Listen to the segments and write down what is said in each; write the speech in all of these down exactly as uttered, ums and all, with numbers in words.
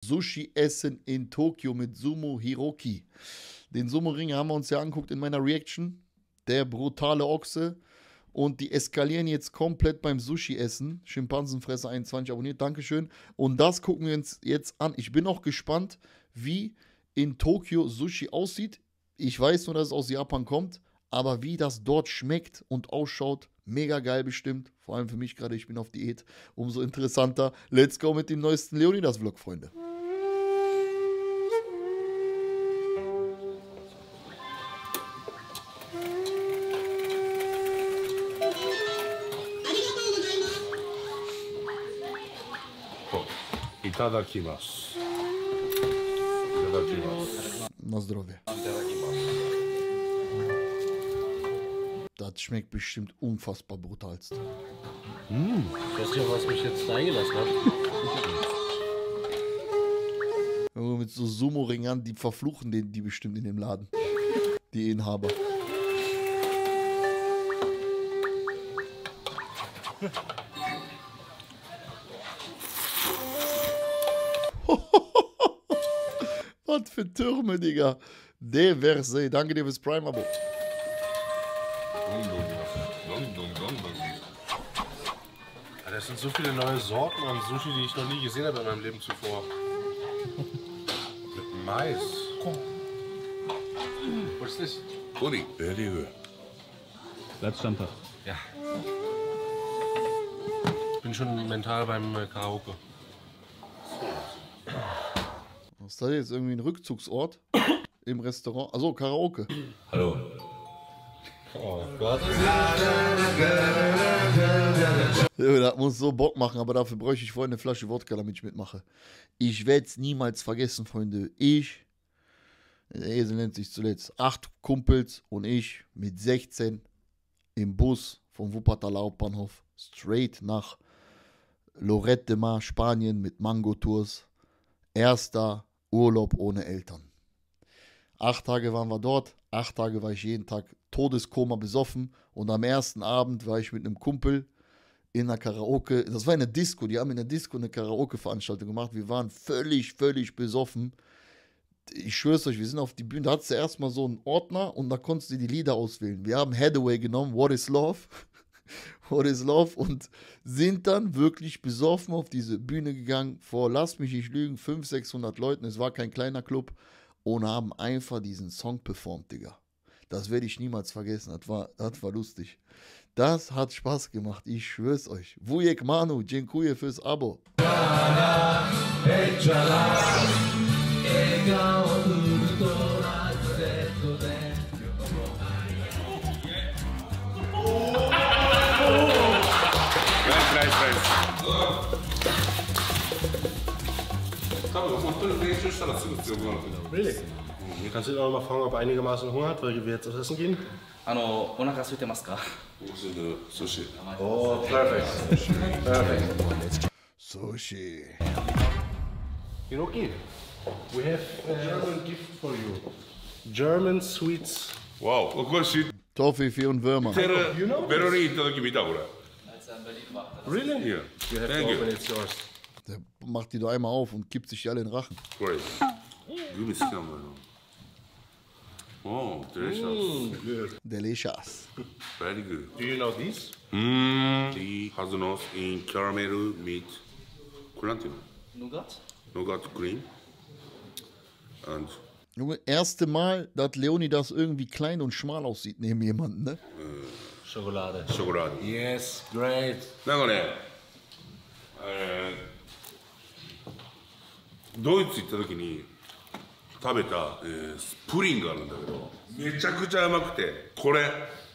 Sushi essen in Tokio mit Sumo Hiroki. Den Sumo-Ring haben wir uns ja angeguckt in meiner Reaction. Der brutale Ochse. Und die eskalieren jetzt komplett beim Sushi-Essen. Schimpansenfresser einundzwanzig abonniert, Dankeschön. Und das gucken wir uns jetzt an. Ich bin auch gespannt, wie in Tokio Sushi aussieht. Ich weiß nur, dass es aus Japan kommt. Aber wie das dort schmeckt und ausschaut, mega geil bestimmt. Vor allem für mich gerade, ich bin auf Diät. Umso interessanter. Let's go mit dem neuesten Leonidas-Vlog, Freunde. Itadakimasu. Itadakimasu. Na zdrowie. Das schmeckt bestimmt unfassbar brutalst. Mm. Ich weiß nicht, was mich jetzt reingelassen hat. Mit so Sumo-Ringern, die verfluchen den, die bestimmt in dem Laden. Die Inhaber. Was für Türme, Digga. De Verse. Danke dir fürs Prime-Abo. Das sind so viele neue Sorten an Sushi, die ich noch nie gesehen habe in meinem Leben zuvor. Mit Mais. Was ist das? Curry. Very good. Bleib standhaft. Ja. Ich bin schon mental beim Karaoke. Was ist das jetzt? Irgendwie ein Rückzugsort im Restaurant? Also Karaoke. Hallo. Oh Gott. Ja, das muss so Bock machen, aber dafür bräuchte ich vorher eine Flasche Wodka, damit ich mitmache. Ich werde es niemals vergessen, Freunde. Ich, der Esel nennt sich zuletzt, acht Kumpels und ich mit sechzehn im Bus vom Wuppertaler Hauptbahnhof straight nach Lloret de Mar, Spanien mit Mango-Tours. Erster Urlaub ohne Eltern. Acht Tage waren wir dort, acht Tage war ich jeden Tag Todeskoma besoffen und am ersten Abend war ich mit einem Kumpel in einer Karaoke, das war eine Disco, die haben in der Disco eine Karaoke-Veranstaltung gemacht, wir waren völlig, völlig besoffen. Ich schwör's euch, wir sind auf die Bühne, da hattest du erstmal so einen Ordner und da konntest du die Lieder auswählen. Wir haben Hathaway genommen, What is Love, What is Love und sind dann wirklich besoffen auf diese Bühne gegangen, vor, lass mich nicht lügen, fünfhundert, sechshundert Leuten, es war kein kleiner Club und haben einfach diesen Song performt, Digga. Das werde ich niemals vergessen, das war, das war lustig. Das hat Spaß gemacht, ich schwör's euch. Wujek Manu, dziękuję fürs Abo. Really? Kannst du ihn auch mal fragen, ob er einigermaßen Hunger hat, weil wir jetzt aufs Essen gehen? あの、お腹空いてますか? Sushi. Oh, perfect. Perfect. Sushi. Hiroki, we have a German gift for you. German sweets. Wow. これ知っ Toffifee und Würmer. てる。ベロリン行った時見たこれ。 Really? Here. You have Thank to you. open, it's yours. Der macht die doch einmal auf und kippt sich die alle in den Rachen. これ。グミ好きなんだよ。Oh, delicious. Mm, good. Delicious. Very good. Do you know these? Mmm. The hazelnuts in caramel meat. これなんていうの? Nougat? Nougat cream. And Junge, erste Mal, dass Leonidas irgendwie klein und schmal aussieht neben jemandem, ne? Schokolade. Schokolade. Yes, great. なんかね、えー、ドイツ行った時に食べた、えー、プリンがあるんだけど、めちゃくちゃ甘くて、これ。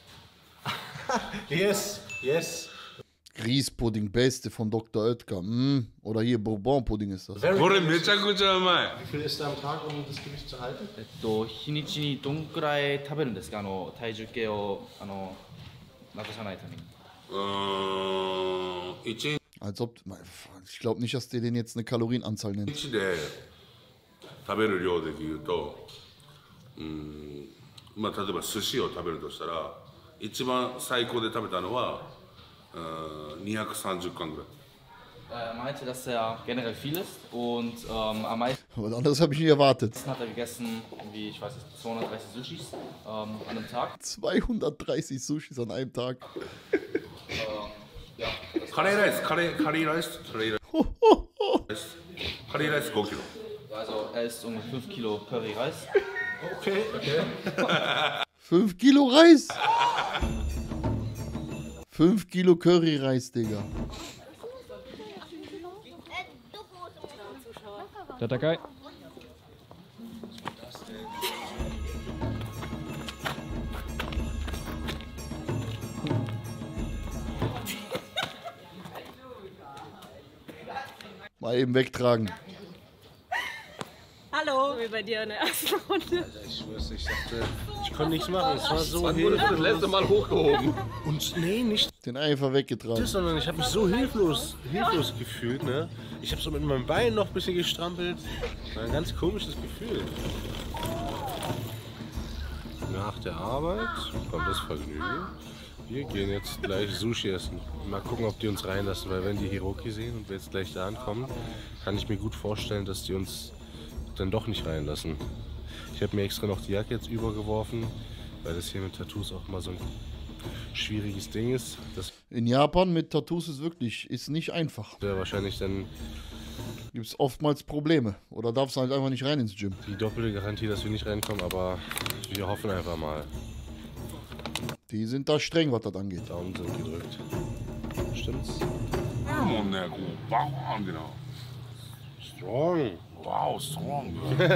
Yes, yes. Grießpudding, beste von Doktor Oetker. Mm. Oder hier Bourbon-Pudding ist das. これめちゃくちゃうまい。 Wie viel isst du am Tag, um das Gewicht zu halten? えっと、日にちにどんくらい食べるんですか？あの、体重計を、あの、なくさないために。 うーん、一日 Als ob, ich glaube nicht, dass der den jetzt eine Kalorienanzahl nennt. で食べる量で言うと、うーん、まあ例えば寿司を食べるとしたら、一番最高で食べたのは、うーん、にひゃくさんじゅっかんぐらい。 Er meinte, dass er generell viel isst und ähm, am meisten Was anderes habe ich nie erwartet. hat er gegessen, wie ich weiß nicht, zweihundertdreißig Sushis ähm, an einem Tag. zweihundertdreißig Sushis an einem Tag. Ja, カレーライスカレーカレーライスカレーライスカレーライスごキロ also er isst ungefähr fünf Kilo Curry-Reis. Okay, okay. fünf Kilo Reis. fünf Kilo Curry-Reis, Digga. Tatakai. Mal eben wegtragen. Hallo, wie bei dir in der ersten Runde. Ich schwör's, ich dachte, ich konnte nichts machen. Es war so Wann wurde das letzte Mal hochgehoben? Und nee, nicht Den einfach weggetragen. das, sondern ich habe mich so hilflos, hilflos gefühlt. Ne? Ich habe so mit meinem Bein noch ein bisschen gestrampelt. War ein ganz komisches Gefühl. Nach der Arbeit kommt das Vergnügen. Wir gehen jetzt gleich Sushi essen. Mal gucken, ob die uns reinlassen, weil wenn die Hiroki sehen und wir jetzt gleich da ankommen, kann ich mir gut vorstellen, dass die uns dann doch nicht reinlassen. Ich habe mir extra noch die Jacke jetzt übergeworfen, weil das hier mit Tattoos auch mal so ein schwieriges Ding ist. Das In Japan mit Tattoos ist wirklich ist nicht einfach. wäre wahrscheinlich dann Gibt es oftmals Probleme. Oder darfst du halt einfach nicht rein ins Gym. die doppelte Garantie, dass wir nicht reinkommen, aber wir hoffen einfach mal. Die sind da streng, was das angeht. Daumen sind gedrückt. Stimmt's? もんねこうバーンってな Strong. Wow, strong.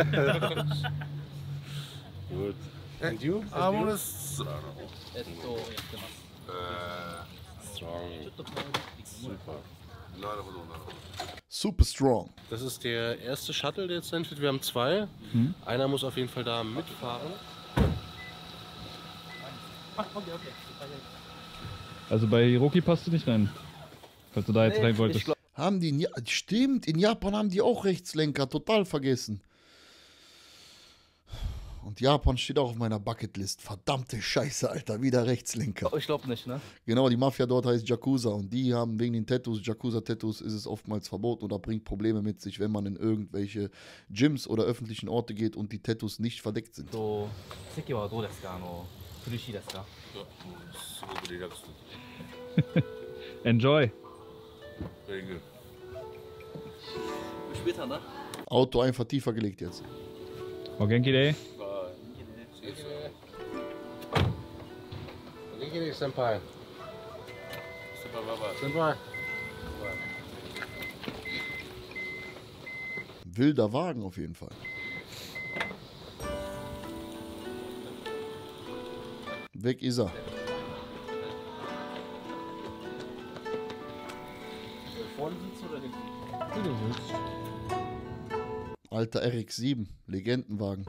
Gut. And you? あ、もうです。 えっと、やってます。 Strong. Super. なるほど、なるほど。 Super strong. Das ist der erste Shuttle, der jetzt entsteht. Wir haben zwei. Einer muss auf jeden Fall da mitfahren. Also bei Hiroki passt du nicht rein. Falls du da jetzt rein wolltest. Ich glaub, Haben die in ja Stimmt, in Japan haben die auch Rechtslenker. Total vergessen. Und Japan steht auch auf meiner Bucketlist. Verdammte Scheiße, Alter. Wieder Rechtslenker. ich glaube nicht, ne? Genau, die Mafia dort heißt Yakuza. Und die haben wegen den Tattoos, Yakuza-Tattoos, ist es oftmals verboten oder bringt Probleme mit sich, wenn man in irgendwelche Gyms oder öffentlichen Orte geht und die Tattoos nicht verdeckt sind. と席はどうですか？あの苦しいですか？ すごくリラックス。 Enjoy. Very good. Später, ne? Auto einfach tiefer gelegt jetzt. O Genki Day. Nigiri Senpai. Senpai. Wilder Wagen auf jeden Fall. Weg ist er. Vorne sitzt oder hinten? Alter R X sieben, Legendenwagen.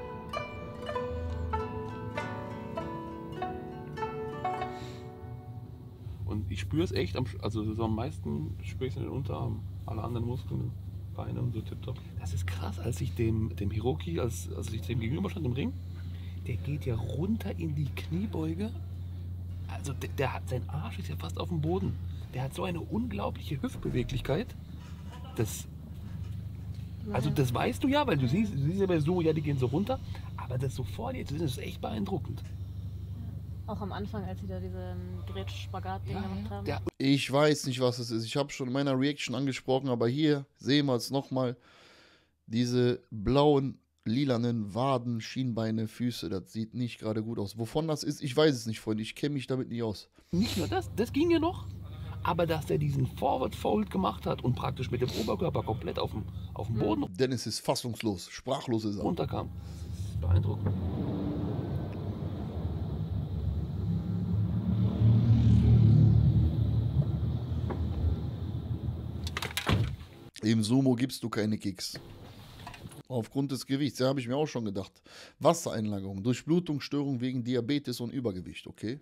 Und ich spüre es echt, am, also so am meisten spüre ich es in den Unterarmen. Alle anderen Muskeln, Beine und so tipptopp. Das ist krass, als ich dem, dem Hiroki, als, als ich dem gegenüber stand im Ring, der geht ja runter in die Kniebeuge. Also der, der hat, sein Arsch ist ja fast auf dem Boden. Der hat so eine unglaubliche Hüftbeweglichkeit. Das, also das weißt du ja, weil du siehst, du siehst ja bei so, ja, die gehen so runter. Aber das so vor dir zu sehen, das ist echt beeindruckend. Auch am Anfang, als sie da diesen Grätsch-Spagat-Ding gemacht haben. Der, Ich weiß nicht, was es ist. Ich habe schon in meiner Reaction angesprochen, aber hier sehen wir es nochmal. Diese blauen, lilanen Waden, Schienbeine, Füße, das sieht nicht gerade gut aus. Wovon das ist, ich weiß es nicht, Freunde. Ich kenne mich damit nicht aus. nicht nur das, das ging ja noch, aber dass er diesen Forward Fold gemacht hat und praktisch mit dem Oberkörper komplett auf dem, auf dem Boden Dennis ist fassungslos, sprachlos ist er. runterkam. Das ist beeindruckend. Im Sumo gibst du keine Kicks. Aufgrund des Gewichts, ja, habe ich mir auch schon gedacht. Wassereinlagerung, Durchblutungsstörung wegen Diabetes und Übergewicht, okay?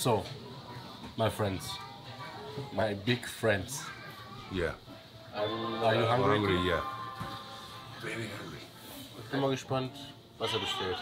So, my friends, my big friends. Yeah. Are you hungry? Hungry, yeah. Very hungry. Ich bin mal gespannt, was er bestellt.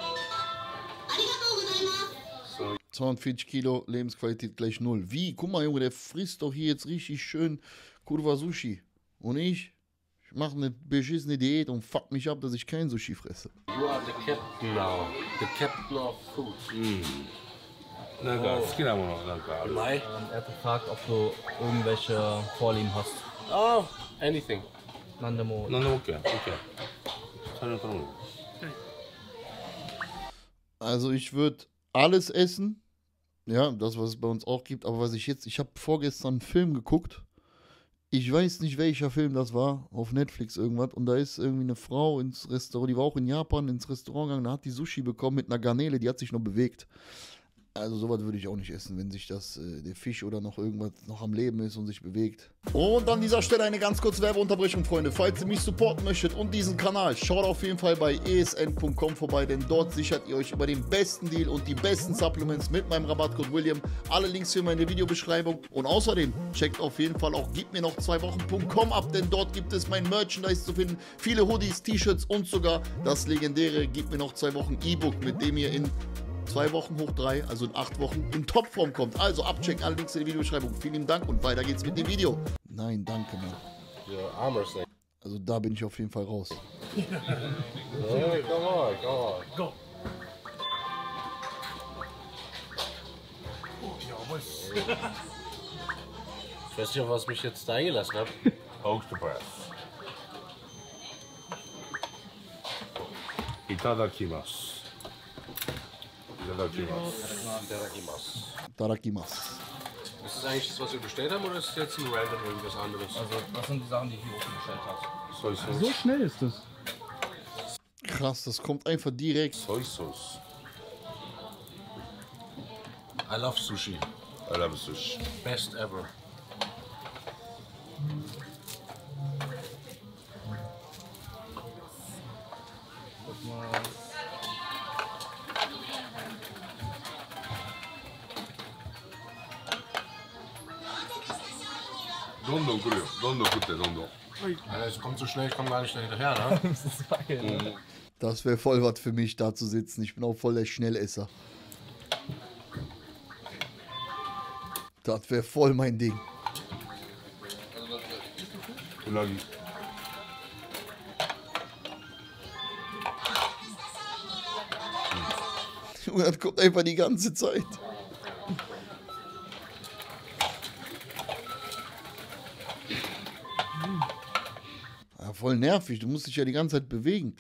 zweihundertvierzig Kilo, Lebensqualität gleich null. Wie? Guck mal, Junge, der frisst doch hier jetzt richtig schön Kurwa Sushi. Und ich? Ich mache eine beschissene Diät und fuck mich ab, dass ich kein Sushi fresse. You are the captain now. The captain of food. なんか好きなものなんかある。 Mai? Er hat gefragt, ob du irgendwelche Vorlieben hast. Oh, anything. 何でも。 なんでも OK。OK。頼む頼む。 Also ich würde alles essen. Ja, das, was es bei uns auch gibt. Aber was ich jetzt, ich habe vorgestern einen Film geguckt. Ich weiß nicht, welcher Film das war. Auf Netflix irgendwas. Und da ist irgendwie eine Frau ins Restaurant, die war auch in Japan ins Restaurant gegangen. Da hat die Sushi bekommen mit einer Garnele, die hat sich noch bewegt. Also sowas würde ich auch nicht essen, wenn sich das, äh, der Fisch oder noch irgendwas noch am Leben ist und sich bewegt. Und an dieser Stelle eine ganz kurze Werbeunterbrechung, Freunde. Falls ihr mich supporten möchtet und diesen Kanal, schaut auf jeden Fall bei e s n punkt com vorbei, denn dort sichert ihr euch über den besten Deal und die besten Supplements mit meinem Rabattcode William. Alle Links hier in der Videobeschreibung. Und außerdem checkt auf jeden Fall auch gib mir noch zwei Wochen punkt com ab, denn dort gibt es mein Merchandise zu finden. Viele Hoodies, T-Shirts und sogar das legendäre Gib mir noch zwei Wochen E-Book, mit dem ihr in zwei Wochen hoch drei, also in acht Wochen in Topform kommt. Also abchecken, alle Links in der Videobeschreibung. Vielen Dank und weiter geht's mit dem Video. Nein, danke, Mann. Your armor thing. Also da bin ich auf jeden Fall raus. Hey, come on, come on. Go. Ich weiß nicht, auf was mich jetzt da eingelassen hat. Octopus. いただきます。いただきます。 Tarakimas. Ist das eigentlich das, was wir bestellt haben, oder ist das jetzt ein random irgendwas anderes? Also, das sind die Sachen, die Hiroki bestellt hat. Soy sauce. So schnell ist das. Krass, das kommt einfach direkt. Soy sauce. I love sushi. I love sushi. Best ever. Guck mal. Dondon 来るよ。どんどん食ってどんどん。 Alter, es kommt so schnell, ich komme gar nicht hinterher, ne? Das ist geil, ne? Das wäre voll was für mich, da zu sitzen. Ich bin auch voll der Schnellesser. Das wäre voll mein Ding. うなぎ。 Und das kommt einfach die ganze Zeit. Ja, voll nervig, du musst dich ja die ganze Zeit bewegen.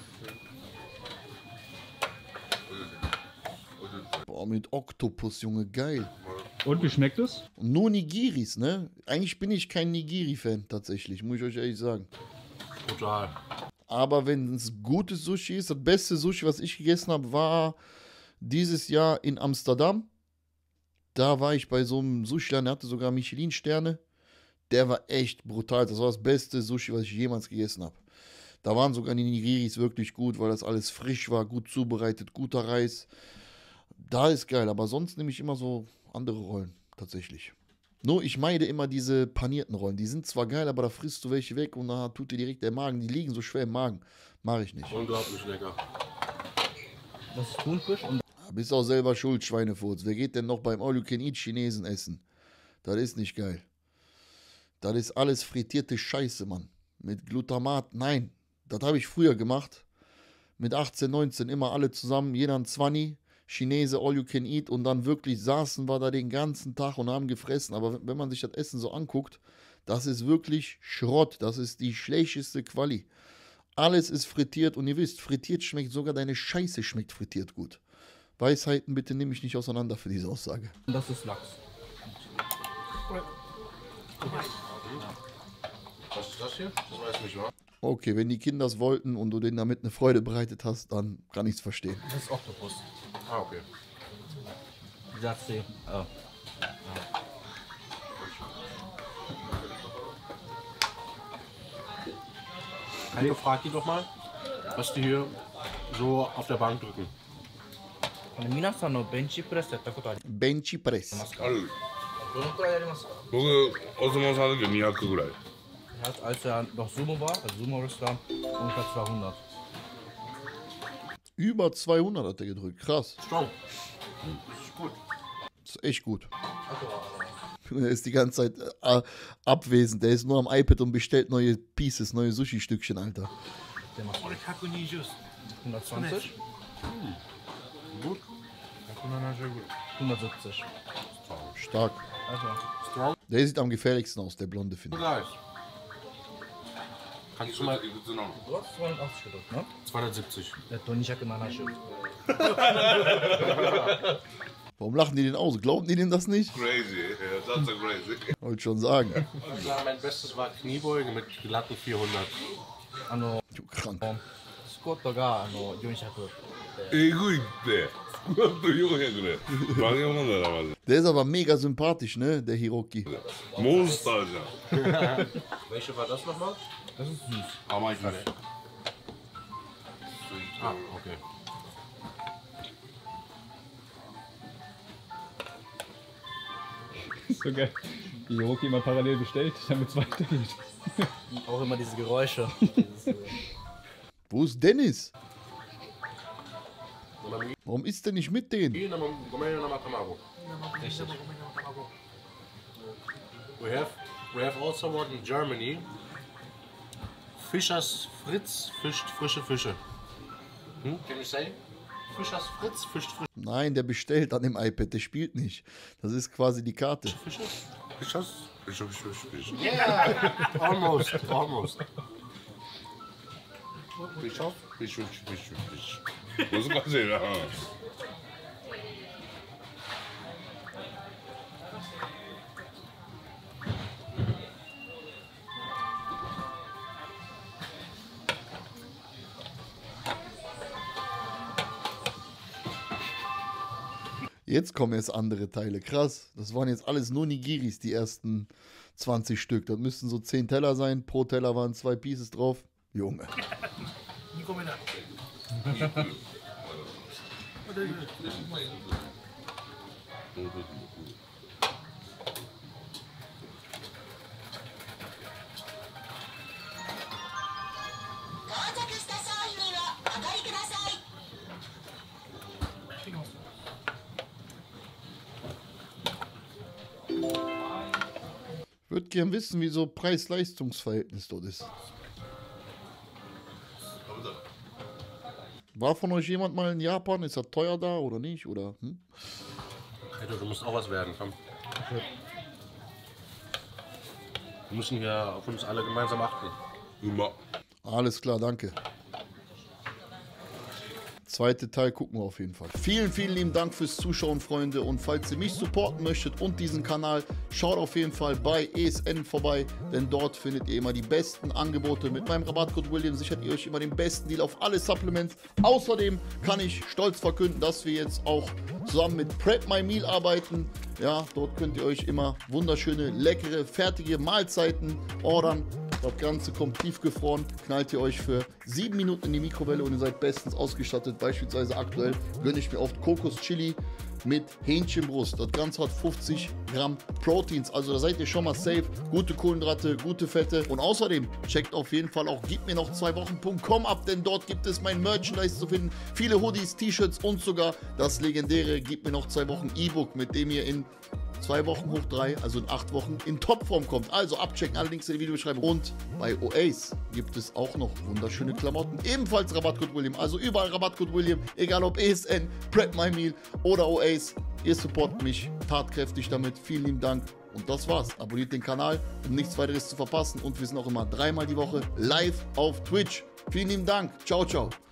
Boah, mit Oktopus, Junge, geil. Und wie schmeckt es? Und nur Nigiris, ne? Eigentlich bin ich kein Nigiri-Fan, tatsächlich, muss ich euch ehrlich sagen. Total. Aber wenn es gutes Sushi ist, das beste Sushi, was ich gegessen habe, war dieses Jahr in Amsterdam. Da war ich bei so einem Sushi-Laden, der hatte sogar Michelin-Sterne. Der war echt brutal. Das war das beste Sushi, was ich jemals gegessen habe. Da waren sogar die Nigiris wirklich gut, weil das alles frisch war, gut zubereitet, guter Reis. Da ist geil, aber sonst nehme ich immer so andere Rollen, tatsächlich. Nur ich meide immer diese panierten Rollen. Die sind zwar geil, aber da frisst du welche weg und da tut dir direkt der Magen. Die liegen so schwer im Magen. Mache ich nicht. Unglaublich lecker. Das ist Thunfisch und Bist auch selber schuld, Schweinefurz. Wer geht denn noch beim All-You-Can-Eat Chinesen essen? Das ist nicht geil. Das ist alles frittierte Scheiße, Mann. Mit Glutamat, nein. Das habe ich früher gemacht. Mit achtzehn, neunzehn immer alle zusammen, jeder ein Zwanni, Chinese All-You-Can-Eat und dann wirklich saßen wir da den ganzen Tag und haben gefressen. Aber wenn man sich das Essen so anguckt, das ist wirklich Schrott. Das ist die schlechteste Quali. Alles ist frittiert und ihr wisst, frittiert schmeckt, sogar deine Scheiße schmeckt frittiert gut. Weisheiten bitte nehme ich nicht auseinander für diese Aussage. das ist Lachs. Was ist das hier? Das weiß ich nicht, wa? Okay, wenn die Kinder es wollten und du denen damit eine Freude bereitet hast, dann kann ich es verstehen. Das ist Oktopus. Ah, okay. Satz C. Oh. Heiko, frag die doch mal, was die hier so auf der Bank drücken. 皆さんのベンチプレスやったことあり bench press. ある。 どのくらいやりますか？ 僕、お相撲さんの時はにひゃくぐらい。 Als er noch Sumo war, als Sumo-Wrestler, ungefähr zweihundert. Über zweihundert hat er gedrückt. Krass. Strong. Das ist echt gut. Er ist die ganze Zeit äh, abwesend. Der ist nur am iPad und bestellt neue Pieces, neue Sushi-Stückchen, Alter. Der macht hundertzwanzig. hundertzwanzig? Gut. hundertsiebzig. Stark. Also, Der sieht am gefährlichsten aus, der blonde, finde ich. Nice. Kannst du mal du hast zweihundertachtzig gedrückt, ne? zweihundertsiebzig. Der hat doch nicht neunundachtzig. Warum lachen die den aus? Glauben die denn das nicht? Crazy. That's so crazy. Wollte schon sagen. Mein Bestes war Kniebeugen mit glatten vierhundert. あの、 Du krank. スコットがあのよんひゃく。 えぐいって。スクワットよんひゃくで。バケモンだな、マジで。 Der ist aber mega sympathisch, ne? Der Hiroki. モンスターじゃん。 Welche war das nochmal? Das ist süß. Ah, mach ich gerade. Ah, okay. So geil. Die Hiroki immer parallel bestellt, damit es weitergeht. Auch immer diese Geräusche. Dieses, äh, Wo ist Dennis? Warum ist der nicht mit denen? We have we have also one in Germany. Fischers Fritz fischt frische Fische. Hm? Can you say? Fischers Fritz fischt frische Nein, der bestellt an dem iPad, der spielt nicht. Das ist quasi die Karte. Fische? Fischers? Fisch, fisch, fisch, fisch. Yeah, almost, almost. Fischer? Fisch, fisch, fisch, fisch. 難しいな。 Jetzt kommen erst andere Teile. Krass. Das waren jetzt alles nur Nigiris, die ersten zwanzig Stück. Das müssten so zehn Teller sein. Pro Teller waren zwei Pieces drauf. Junge. Ich würde gern wissen, wie so Preis-Leistungs-Verhältnis dort ist. War von euch jemand mal in Japan? Ist das teuer da oder nicht? Oder, hm? Hey, du musst auch was werden, komm. Wir müssen hier auf uns alle gemeinsam achten. うまっ。 Alles klar, danke. Zweite Teil gucken wir auf jeden Fall. Vielen, vielen lieben Dank fürs Zuschauen, Freunde. Und falls ihr mich supporten möchtet und diesen Kanal, schaut auf jeden Fall bei E S N vorbei, denn dort findet ihr immer die besten Angebote. Mit meinem Rabattcode William sichert ihr euch immer den besten Deal auf alle Supplements. Außerdem kann ich stolz verkünden, dass wir jetzt auch zusammen mit Prep My Meal arbeiten. Ja, dort könnt ihr euch immer wunderschöne, leckere, fertige Mahlzeiten ordern. Das Ganze kommt tiefgefroren, knallt ihr euch für sieben Minuten in die Mikrowelle und ihr seid bestens ausgestattet. Beispielsweise aktuell gönne ich mir oft Kokos-Chili mit Hähnchenbrust. Das Ganze hat fünfzig Gramm Proteins, also da seid ihr schon mal safe. Gute Kohlenhydrate, gute Fette und außerdem checkt auf jeden Fall auch gib mir noch zwei Wochen Punkt com ab, denn dort gibt es mein Merchandise zu finden. Viele Hoodies, T-Shirts und sogar das legendäre Gib mir noch zwei Wochen E-Book, mit dem ihr in zwei Wochen hoch drei, also in acht Wochen, in Topform kommt. Also abchecken, alle Links in der Videobeschreibung. Und bei Oace gibt es auch noch wunderschöne Klamotten. Ebenfalls Rabattcode William. Also überall Rabattcode William. Egal ob E S N, Prep My Meal oder Oace. Ihr supportet mich tatkräftig damit. Vielen lieben Dank. Und das war's. Abonniert den Kanal, um nichts weiteres zu verpassen. Und wir sind auch immer dreimal die Woche live auf Twitch. Vielen lieben Dank. Ciao, ciao.